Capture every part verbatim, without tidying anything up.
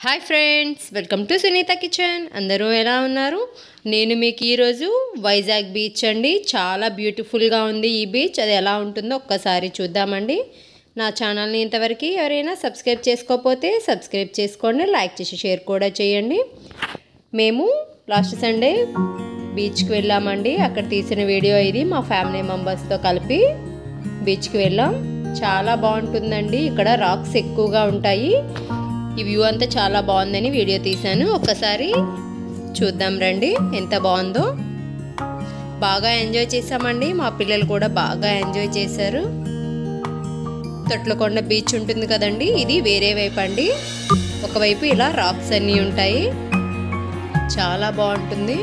Hi friends, welcome to Sunitha kitchen. అందరూ ఎలా ఉన్నారు? నేను మీకు ఈరోజు వైజాగ్ బీచ్ అండి, చాలా బ్యూటిఫుల్గా ఉంది ఈ బీచ్. అది ఎలా ఉంటుందో ఒక్కసారి చూద్దామండి. నా ఛానల్ని ఇంతవరకు ఎవరైనా సబ్స్క్రైబ్ చేసుకోకపోతే సబ్స్క్రైబ్ చేసుకోండి, లైక్ చేసి షేర్ కూడా చేయండి. మేము లాస్ట్ సండే బీచ్కి వెళ్ళామండి. అక్కడ తీసిన వీడియో ఇది. మా ఫ్యామిలీ మెంబర్స్తో కలిపి బీచ్కి వెళ్ళాం. చాలా బాగుంటుందండి. ఇక్కడ రాక్స్ ఎక్కువగా ఉంటాయి. ఈ వ్యూ అంతా చాలా బాగుందని వీడియో తీశాను. ఒక్కసారి చూద్దాం రండి, ఎంత బాగుందో. బాగా ఎంజాయ్ చేసామండి. మా పిల్లలు కూడా బాగా ఎంజాయ్ చేశారు. తొట్లకొండ బీచ్ ఉంటుంది కదండి, ఇది వేరే వైపు అండి. ఒకవైపు ఇలా రాక్స్ అన్నీ ఉంటాయి. చాలా బాగుంటుంది.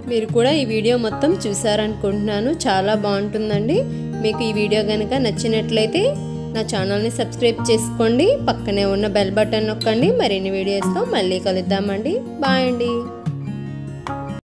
మీరు కూడా ఈ వీడియో మొత్తం చూసారనుకుంటున్నాను. చాలా బాగుంటుందండి. మీకు ఈ వీడియో కనుక నచ్చినట్లయితే నా ఛానల్ని సబ్స్క్రైబ్ చేసుకోండి. పక్కనే ఉన్న బెల్ బటన్ నొక్కండి. మరిన్ని వీడియోస్తో మళ్ళీ కలుద్దామండి. బాయ్ అండి.